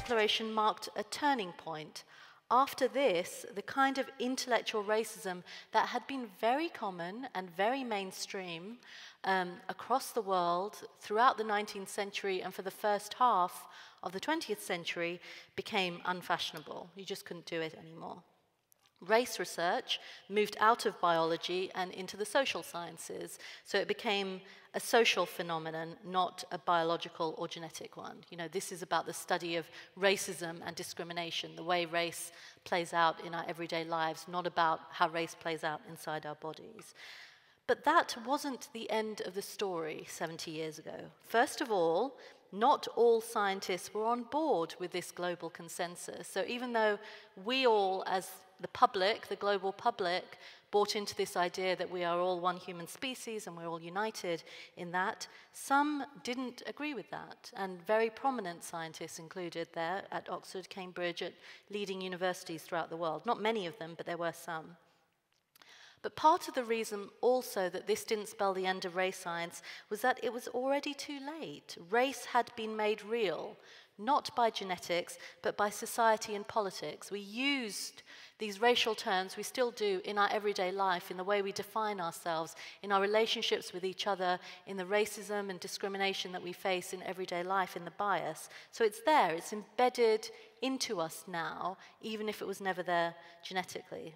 declaration marked a turning point. After this, the kind of intellectual racism that had been very common and very mainstream across the world throughout the 19th century and for the first half of the 20th century became unfashionable. You just couldn't do it anymore. Race research moved out of biology and into the social sciences, so it became a social phenomenon, not a biological or genetic one. You know, this is about the study of racism and discrimination, the way race plays out in our everyday lives, not about how race plays out inside our bodies. But that wasn't the end of the story 70 years ago. First of all, not all scientists were on board with this global consensus. So even though we all, as the public, the global public, bought into this idea that we are all one human species and we're all united in that, some didn't agree with that. And very prominent scientists included there at Oxford, Cambridge, at leading universities throughout the world. Not many of them, but there were some. But part of the reason also that this didn't spell the end of race science was that it was already too late. Race had been made real, not by genetics, but by society and politics. We used these racial terms, we still do, in our everyday life, in the way we define ourselves, in our relationships with each other, in the racism and discrimination that we face in everyday life, in the bias. So it's there, it's embedded into us now, even if it was never there genetically.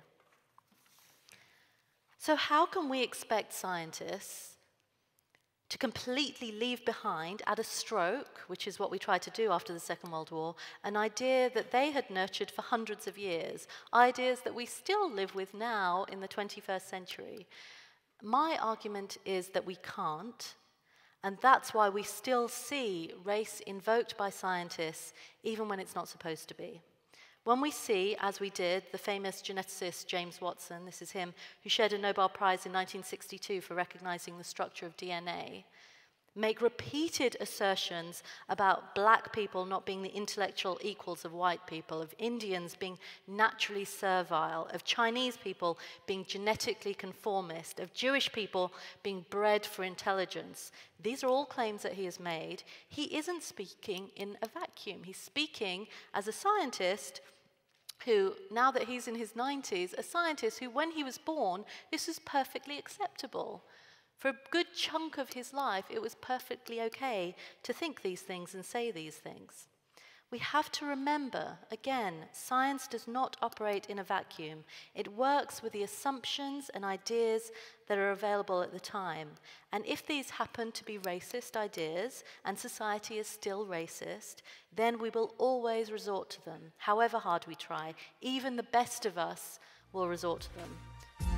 So how can we expect scientists to completely leave behind, at a stroke, which is what we tried to do after the Second World War, an idea that they had nurtured for hundreds of years, ideas that we still live with now in the 21st century? My argument is that we can't, and that's why we still see race invoked by scientists, even when it's not supposed to be. When we see, as we did, the famous geneticist James Watson, this is him, who shared a Nobel Prize in 1962 for recognizing the structure of DNA, make repeated assertions about black people not being the intellectual equals of white people, of Indians being naturally servile, of Chinese people being genetically conformist, of Jewish people being bred for intelligence. These are all claims that he has made. He isn't speaking in a vacuum. He's speaking as a scientist who, now that he's in his 90s, a scientist who, when he was born, this was perfectly acceptable. For a good chunk of his life, it was perfectly okay to think these things and say these things. We have to remember, again, science does not operate in a vacuum. It works with the assumptions and ideas that are available at the time. And if these happen to be racist ideas, and society is still racist, then we will always resort to them, however hard we try. Even the best of us will resort to them.